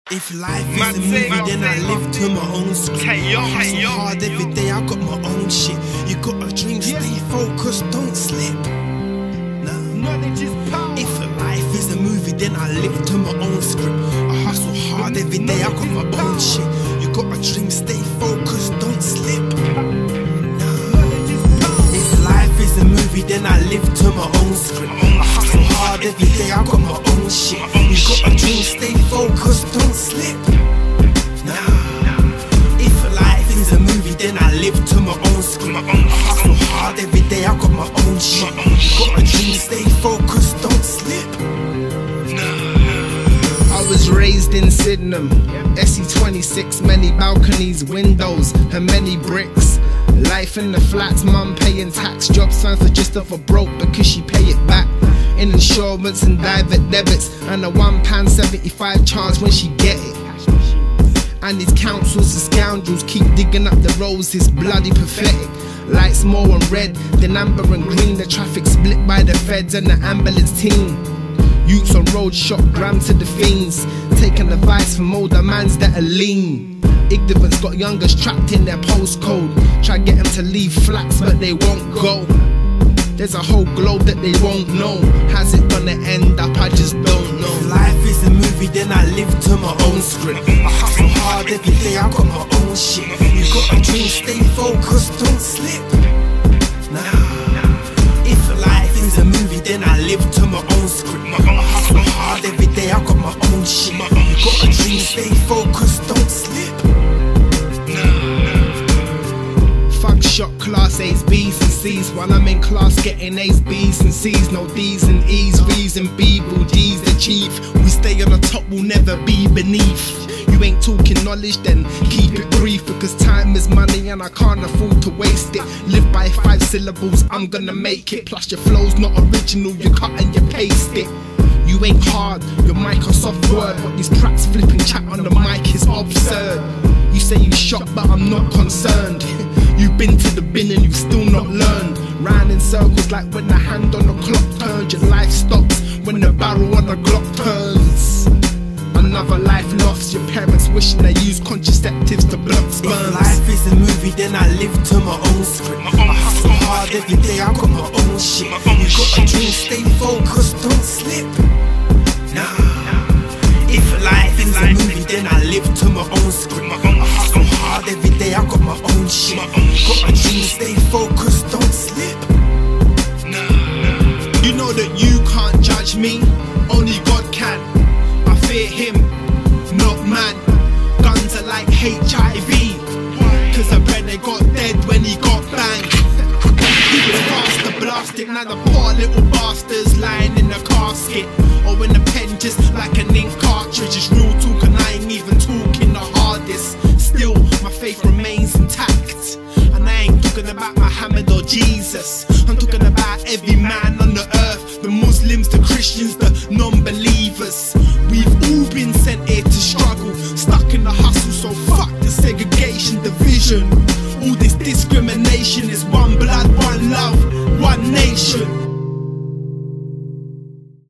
If life is a movie, then I live to my own script. I hustle hard every day, I got my own shit. You gotta dream, stay focused, don't slip. If life is a movie, then I live to my own script. I hustle hard every day, I got my own shit. You gotta dream, stay focused, don't slip. If life is a movie, then I live to my own script. I hustle hard every day, I got my own shit. You gotta dream, stay focused, don't slip. If life is a movie, then I live to my own script. I hustle hard every day, I got my own shit. You gotta dream, stay focused, don't slip. I was raised in Sydenham, SE26, many balconies, windows and many bricks. Life in the flats, mum paying tax, job signs for just of a broke because she pay it back in insurance and direct debits, and a £1.75 chance when she get it. And these councils and scoundrels keep digging up the roads, it's bloody pathetic. Lights more on red than amber and green, the traffic split by the feds and the ambulance team. Youths on road shot grams to the fiends, taking advice from older mans that are lean. Ignorance got youngers trapped in their postcode, try get them to leave flats but they won't go. There's a whole globe that they won't know. How's it gonna end up? I just don't know. If life is a movie, then I live to my own script. I hustle hard every day, I got my own shit. You gotta dream, stay focused, don't slip. If life is a movie, then I live to my own script. I hustle hard every day, I got my own shit. You gotta dream, stay focused, don't slip. Fuck shot class A's, B's and C's, while I'm in class getting A's, B's and C's. No D's and E's, V's and B will G's achieve. We stay on the top, we'll never be beneath. You ain't talking knowledge, then keep it brief, because time is money and I can't afford to waste it. Live by 5 syllables, I'm gonna make it. Plus your flow's not original, you cut and you paste it. You ain't hard, your Microsoft Word, but these tracks flipping chat on the mic is absurd. You say you shocked, but I'm not concerned. You've been to the bin and you've still not learned. Round in circles like when the hand on the clock turns. Your life stops when the barrel on the Glock turns. Another life lost, your parents wishing they used contraceptives to block sperms. If life is a movie, then I live to my own script. I hustle hard every day, I got my own shit. You gotta dream, stay focused, don't slip. If life is a movie, then I live to my own script. I hustle hard every day, I got my own shit. You gotta dream, stay focused, don't slip. You know that you can't judge me, only God can. I fear him, not man. Guns are like HIV, cause a brother got dead when he got banged. He was faster blasting, now the poor little bastards lying in the casket, or in the pen just like an ink cartridge. It's real talk and I ain't even talking the hardest. Still, my faith remains intact, and I ain't talking about Muhammad or Jesus. I'm talking about every man on the earth, the Muslims, the Christians, the non-believers. We've all been sent here to struggle, stuck in the hustle, so fuck the segregation, division.